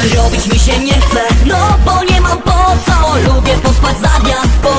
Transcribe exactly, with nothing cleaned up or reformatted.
robić mi się nie chce, no bo nie mam po co. Lubię pospać za dnia,